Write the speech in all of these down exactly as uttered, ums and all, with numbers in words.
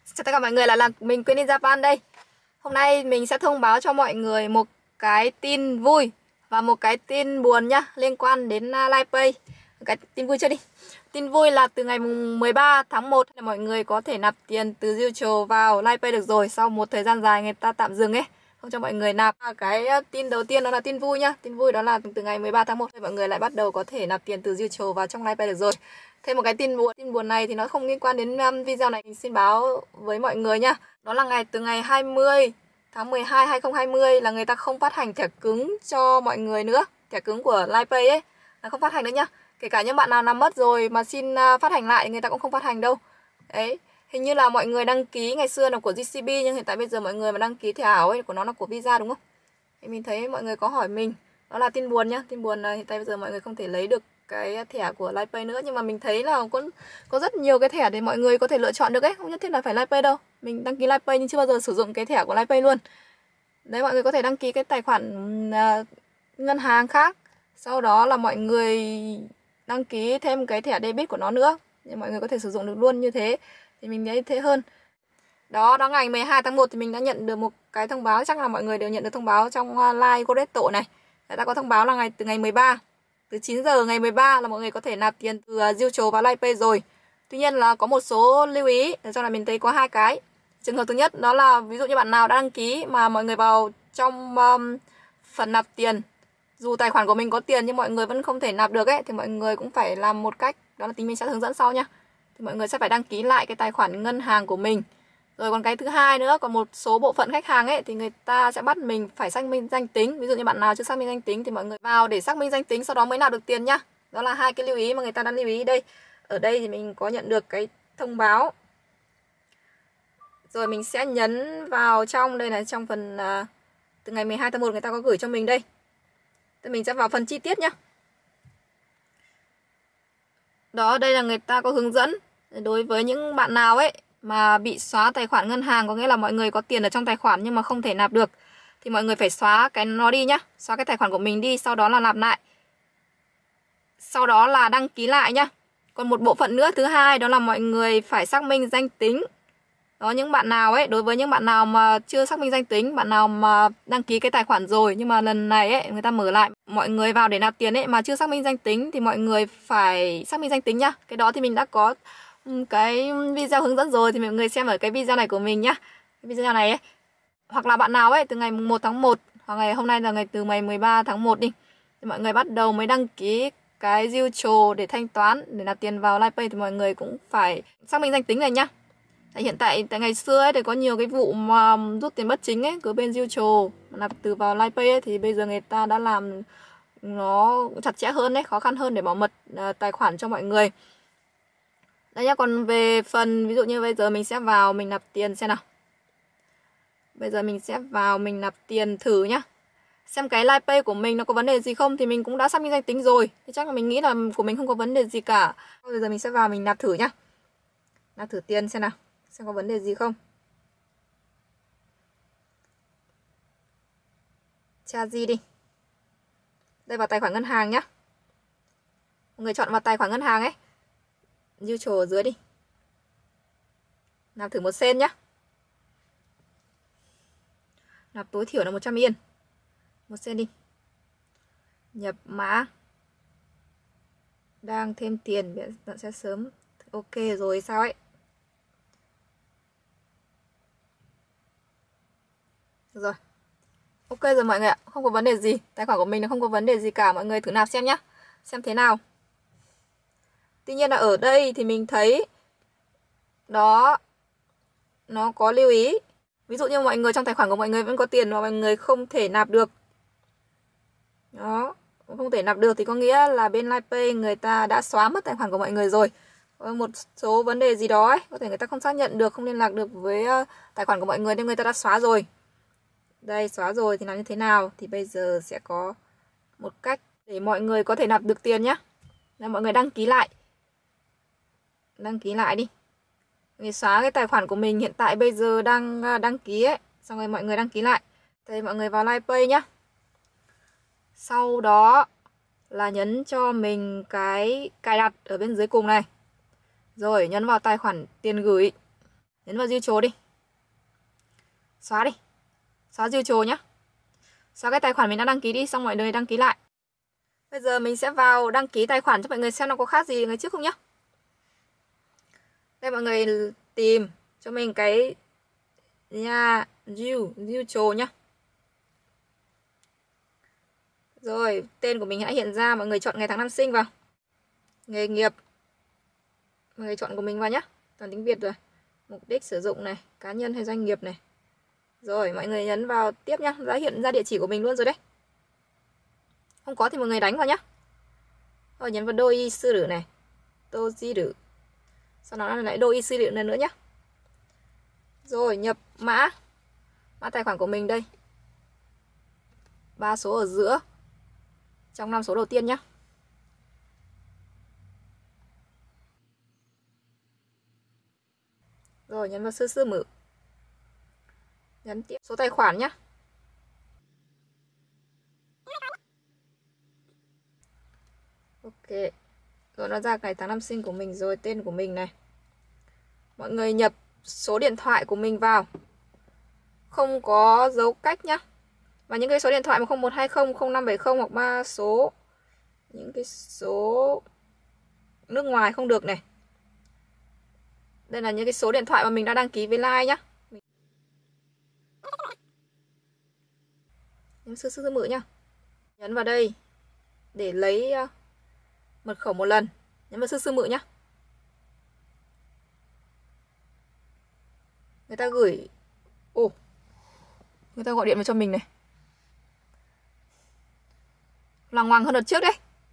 Chào tất cả mọi người, là là mình Queen in Japan đây. Hôm nay mình sẽ thông báo cho mọi người một cái tin vui và một cái tin buồn nhá, liên quan đến uh, LivePay. Cái tin vui chưa đi. Tin vui là từ ngày mười ba tháng một là mọi người có thể nạp tiền từ Virtual vào LivePay được rồi, sau một thời gian dài người ta tạm dừng ấy, không cho mọi người nạp. Cái tin đầu tiên đó là tin vui nhá. Tin vui đó là từ ngày mười ba tháng một thì mọi người lại bắt đầu có thể nạp tiền từ Virtual vào trong LivePay được rồi. Thêm một cái tin buồn, tin buồn này thì nó không liên quan đến um, video này, mình xin báo với mọi người nhá. Đó là ngày từ ngày hai mươi tháng mười hai hai nghìn không trăm hai mươi là người ta không phát hành thẻ cứng cho mọi người nữa. Thẻ cứng của LivePay ấy là không phát hành nữa nhá. Kể cả những bạn nào làm mất rồi mà xin uh, phát hành lại, người ta cũng không phát hành đâu. Đấy, hình như là mọi người đăng ký ngày xưa là của giê xê bê, nhưng hiện tại bây giờ mọi người mà đăng ký thẻ ảo ấy của nó là của Visa đúng không? Thì mình thấy mọi người có hỏi mình, đó là tin buồn nhá. Tin buồn là hiện tại bây giờ mọi người không thể lấy được cái thẻ của LivePay nữa, nhưng mà mình thấy là có có rất nhiều cái thẻ để mọi người có thể lựa chọn được ấy, không nhất thiết là phải LivePay đâu. Mình đăng ký LivePay nhưng chưa bao giờ sử dụng cái thẻ của LivePay luôn. Đấy, mọi người có thể đăng ký cái tài khoản uh, ngân hàng khác, sau đó là mọi người đăng ký thêm cái thẻ debit của nó nữa, thì mọi người có thể sử dụng được luôn như thế, thì mình thấy thế hơn. Đó, đó ngày mười hai tháng một thì mình đã nhận được một cái thông báo, chắc là mọi người đều nhận được thông báo trong uh, Line Corretto này. Người ta có thông báo là ngày từ ngày mười ba, từ chín giờ ngày mười ba là mọi người có thể nạp tiền từ uh, Virtual vào LivePay rồi. Tuy nhiên là có một số lưu ý, cho là mình thấy có hai cái. Trường hợp thứ nhất đó là ví dụ như bạn nào đã đăng ký mà mọi người vào trong um, phần nạp tiền, dù tài khoản của mình có tiền nhưng mọi người vẫn không thể nạp được ấy, thì mọi người cũng phải làm một cách, đó là tính mình sẽ hướng dẫn sau nha. Thì mọi người sẽ phải đăng ký lại cái tài khoản ngân hàng của mình. Rồi còn cái thứ hai nữa, còn một số bộ phận khách hàng ấy thì người ta sẽ bắt mình phải xác minh danh tính. Ví dụ như bạn nào chưa xác minh danh tính thì mọi người vào để xác minh danh tính, sau đó mới nạp được tiền nhá. Đó là hai cái lưu ý mà người ta đang lưu ý đây. Ở đây thì mình có nhận được cái thông báo. Rồi mình sẽ nhấn vào trong đây này, trong phần uh, từ ngày mười hai tháng một người ta có gửi cho mình đây. Thì mình sẽ vào phần chi tiết nhá. Đó, đây là người ta có hướng dẫn đối với những bạn nào ấy mà bị xóa tài khoản ngân hàng, có nghĩa là mọi người có tiền ở trong tài khoản nhưng mà không thể nạp được, thì mọi người phải xóa cái nó đi nhá, xóa cái tài khoản của mình đi, sau đó là nạp lại, sau đó là đăng ký lại nhá. Còn một bộ phận nữa thứ hai đó là mọi người phải xác minh danh tính. Đó, những bạn nào ấy, đối với những bạn nào mà chưa xác minh danh tính, bạn nào mà đăng ký cái tài khoản rồi nhưng mà lần này ấy người ta mở lại, mọi người vào để nạp tiền ấy mà chưa xác minh danh tính thì mọi người phải xác minh danh tính nhá. Cái đó thì mình đã có cái video hướng dẫn rồi, thì mọi người xem ở cái video này của mình nhá. Cái video này ấy. Hoặc là bạn nào ấy từ ngày một tháng một, hoặc ngày hôm nay là ngày từ ngày mười ba tháng một đi, thì mọi người bắt đầu mới đăng ký cái Virtual để thanh toán, để nạp tiền vào LivePay, thì mọi người cũng phải xác minh danh tính này nhá. Tại hiện tại tại ngày xưa ấy thì có nhiều cái vụ mà rút tiền bất chính ấy, cứ bên Virtual nạp từ vào LivePay ấy, thì bây giờ người ta đã làm nó chặt chẽ hơn đấy, khó khăn hơn để bảo mật uh, tài khoản cho mọi người. Đây nhá, còn về phần ví dụ như bây giờ mình sẽ vào mình nạp tiền xem nào. Bây giờ mình sẽ vào mình nạp tiền thử nhá. Xem cái LivePay của mình nó có vấn đề gì không, thì mình cũng đã xác minh danh tính rồi, thì chắc là mình nghĩ là của mình không có vấn đề gì cả. Bây giờ mình sẽ vào mình nạp thử nhá. Nạp thử tiền xem nào, xem có vấn đề gì không. Tra gì đi. Đây, vào tài khoản ngân hàng nhá. Mọi người chọn vào tài khoản ngân hàng ấy, Virtual ở dưới đi. Nạp thử một sen nhá. Nạp tối thiểu là một trăm yên. Một sen đi. Nhập mã. Đang thêm tiền, bạn sẽ sớm. Ok rồi sao ấy. Rồi. Ok rồi mọi người ạ, không có vấn đề gì. Tài khoản của mình nó không có vấn đề gì cả. Mọi người thử nạp xem nhá, xem thế nào. Tuy nhiên là ở đây thì mình thấy đó, nó có lưu ý. Ví dụ như mọi người trong tài khoản của mọi người vẫn có tiền mà mọi người không thể nạp được. Đó, không thể nạp được thì có nghĩa là bên LivePay người ta đã xóa mất tài khoản của mọi người rồi. Có một số vấn đề gì đó ấy, có thể người ta không xác nhận được, không liên lạc được với tài khoản của mọi người nên người ta đã xóa rồi. Đây, xóa rồi thì làm như thế nào? Thì bây giờ sẽ có một cách để mọi người có thể nạp được tiền nhé. Là mọi người đăng ký lại. Đăng ký lại đi. Người xóa cái tài khoản của mình hiện tại bây giờ đang đăng ký ấy. Xong rồi mọi người đăng ký lại. Đây, mọi người vào LivePay nhá. Sau đó là nhấn cho mình cái cài đặt ở bên dưới cùng này. Rồi nhấn vào tài khoản tiền gửi. Nhấn vào diêu trồ đi. Xóa đi. Xóa diêu trồ nhá. Xóa cái tài khoản mình đã đăng ký đi, xong mọi người đăng ký lại. Bây giờ mình sẽ vào đăng ký tài khoản cho mọi người xem nó có khác gì ngày trước không nhá. Đây mọi người tìm cho mình cái nhà diêu diêu trồ nhá. Rồi, tên của mình hãy hiện ra, mọi người chọn ngày tháng năm sinh vào. Nghề nghiệp. Mọi người chọn của mình vào nhá. Toàn tiếng Việt rồi. Mục đích sử dụng này, cá nhân hay doanh nghiệp này. Rồi, mọi người nhấn vào tiếp nhá, đã hiện ra địa chỉ của mình luôn rồi đấy. Không có thì mọi người đánh vào nhá. Rồi nhấn vào đô y sư đử này. Tô di đử. Sau đó lại đô y sư đử nữa nhá. Rồi, nhập mã. Mã tài khoản của mình đây. Ba số ở giữa. Trong năm số đầu tiên nhá. Rồi nhấn vào sư sư mở. Nhấn tiếp số tài khoản nhá. Ok. Rồi nó ra ngày tháng năm sinh của mình rồi, tên của mình này. Mọi người nhập số điện thoại của mình vào. Không có dấu cách nhá. Và những cái số điện thoại mà không một hai không, không năm bảy không hoặc ba số, những cái số nước ngoài không được này. Đây là những cái số điện thoại mà mình đã đăng ký với Line nhá. Nhấn sư sư mở nhá. Nhấn vào đây để lấy mật khẩu một lần. Nhấn vào sư sư mở nhá. Người ta gửi Ồ Người ta gọi điện vào cho mình này. Loằng ngoằng hơn đợt trước đấy.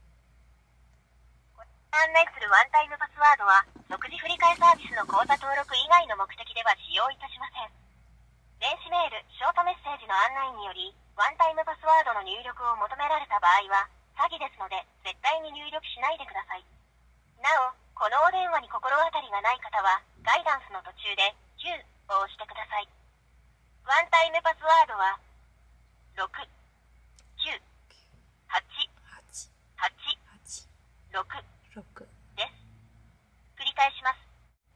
案内するワンタイムパスワードは即時振り替えサービスの口座登録以外の目的では使用いたしません。電子メール、ショートメッセージの案内によりワンタイムパスワードの入力を求められた場合は詐欺ですので絶対に入力しないでください。なお、このお電話に心当たりがない方はガイダンスの途中できゅうを押してください。ワンタイムパスワードはろく、きゅう、はち、はち、ろくです。繰り返します。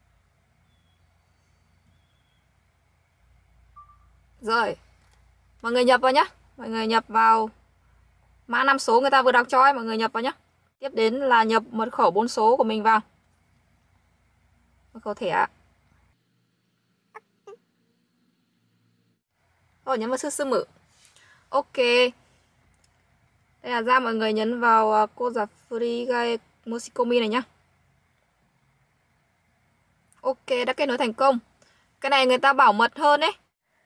Rồi. Mọi người nhập vào nhá. Mọi người nhập vào mã năm số người ta vừa đọc cho ấy, mọi người nhập vào nhá. Tiếp đến là nhập mật khẩu bốn số của mình vào. Mật khẩu thẻ. Rồi nhấn vào sư sư mở. Ok. Đây là ra, mọi người nhấn vào cô giả Free Musikomi này nhá. Ok, đã kết nối thành công. Cái này người ta bảo mật hơn đấy.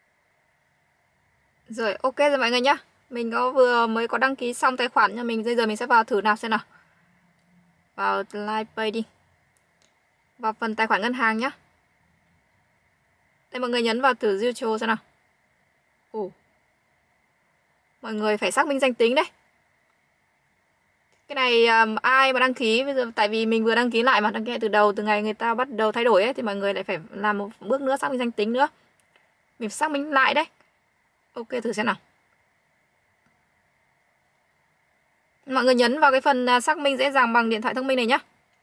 Rồi, ok rồi mọi người nhá. Mình có vừa mới có đăng ký xong tài khoản cho mình. Bây giờ mình sẽ vào thử nào xem nào. Vào LinePay đi. Vào phần tài khoản ngân hàng nhá. Đây mọi người nhấn vào thử Zilcho xem nào. Ồ. Mọi người phải xác minh danh tính đấy. Cái này um, ai mà đăng ký bây giờ, tại vì mình vừa đăng ký lại mà, đăng ký từ đầu, từ ngày người ta bắt đầu thay đổi ấy, thì mọi người lại phải làm một bước nữa, xác minh danh tính nữa. Mình phải xác minh lại đấy. Ok, thử xem nào. Mọi người nhấn vào cái phần xác minh dễ dàng bằng điện thoại thông minh này nhá.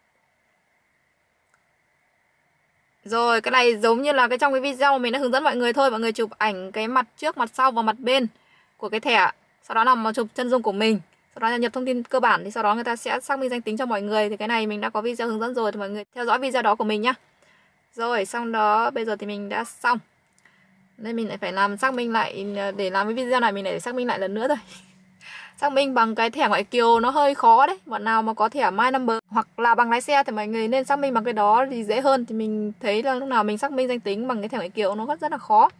Rồi, cái này giống như là cái trong cái video mà mình đã hướng dẫn mọi người thôi. Mọi người chụp ảnh cái mặt trước, mặt sau và mặt bên của cái thẻ. Sau đó là mà chụp chân dung của mình. Sau đó là nhập thông tin cơ bản, thì sau đó người ta sẽ xác minh danh tính cho mọi người. Thì cái này mình đã có video hướng dẫn rồi, thì mọi người theo dõi video đó của mình nhá. Rồi, xong đó, bây giờ thì mình đã xong. Nên mình lại phải làm xác minh lại, để làm cái video này mình lại xác minh lại lần nữa thôi. Xác minh bằng cái thẻ ngoại kiều nó hơi khó đấy. Bạn nào mà có thẻ My Number hoặc là bằng lái xe thì mọi người nên xác minh bằng cái đó thì dễ hơn. Thì mình thấy là lúc nào mình xác minh danh tính bằng cái thẻ ngoại kiều nó rất là khó.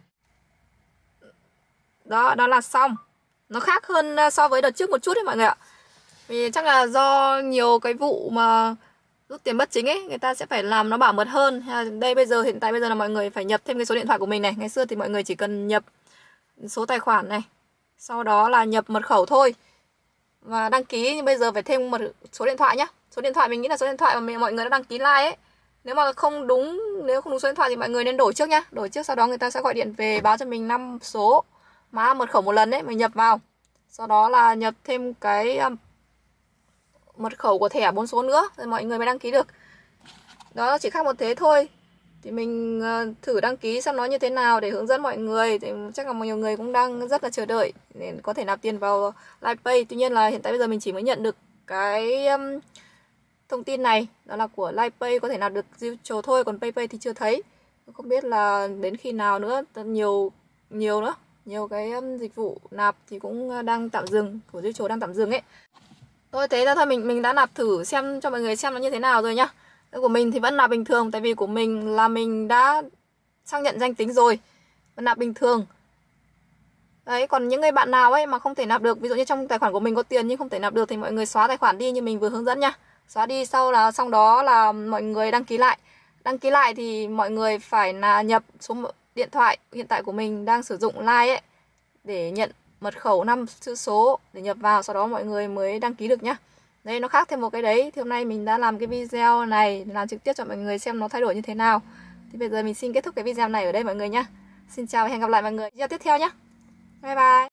Đó, đó là xong. Nó khác hơn so với đợt trước một chút đấy mọi người ạ. Vì chắc là do nhiều cái vụ mà rút tiền bất chính ấy, người ta sẽ phải làm nó bảo mật hơn. Đây bây giờ, hiện tại bây giờ là mọi người phải nhập thêm cái số điện thoại của mình này. Ngày xưa thì mọi người chỉ cần nhập số tài khoản này, sau đó là nhập mật khẩu thôi và đăng ký. Nhưng bây giờ phải thêm một số điện thoại nhá. Số điện thoại mình nghĩ là số điện thoại mà mọi người đã đăng ký like ấy. Nếu mà không đúng, nếu không đúng số điện thoại thì mọi người nên đổi trước nhá. Đổi trước, sau đó người ta sẽ gọi điện về báo cho mình năm số mã mật khẩu một lần đấy, mình nhập vào. Sau đó là nhập thêm cái um, mật khẩu của thẻ bốn số nữa, rồi mọi người mới đăng ký được. Đó, chỉ khác một thế thôi. Thì mình uh, thử đăng ký xem nó như thế nào để hướng dẫn mọi người. Thì chắc là nhiều người cũng đang rất là chờ đợi để có thể nạp tiền vào LifePay. Tuy nhiên là hiện tại bây giờ mình chỉ mới nhận được cái um, thông tin này, đó là của LifePay có thể nạp được Virtual thôi, còn PayPay thì chưa thấy. Không biết là đến khi nào nữa, nhiều nhiều nữa, nhiều cái um, dịch vụ nạp thì cũng đang tạm dừng, của Virtual đang tạm dừng ấy. Thôi thế là thôi mình mình đã nạp thử xem cho mọi người xem nó như thế nào rồi nhá. Của mình thì vẫn nạp bình thường, tại vì của mình là mình đã xác nhận danh tính rồi, vẫn nạp bình thường. Đấy, còn những người bạn nào ấy mà không thể nạp được, ví dụ như trong tài khoản của mình có tiền nhưng không thể nạp được thì mọi người xóa tài khoản đi như mình vừa hướng dẫn nha. Xóa đi, sau là xong đó là mọi người đăng ký lại. Đăng ký lại thì mọi người phải là nhập số điện thoại hiện tại của mình đang sử dụng Line ấy để nhận mật khẩu năm chữ số để nhập vào, sau đó mọi người mới đăng ký được nhá. Đây, nó khác thêm một cái đấy. Thì hôm nay mình đã làm cái video này làm trực tiếp cho mọi người xem nó thay đổi như thế nào. Thì bây giờ mình xin kết thúc cái video này ở đây mọi người nhá. Xin chào và hẹn gặp lại mọi người video tiếp theo nhá. Bye bye.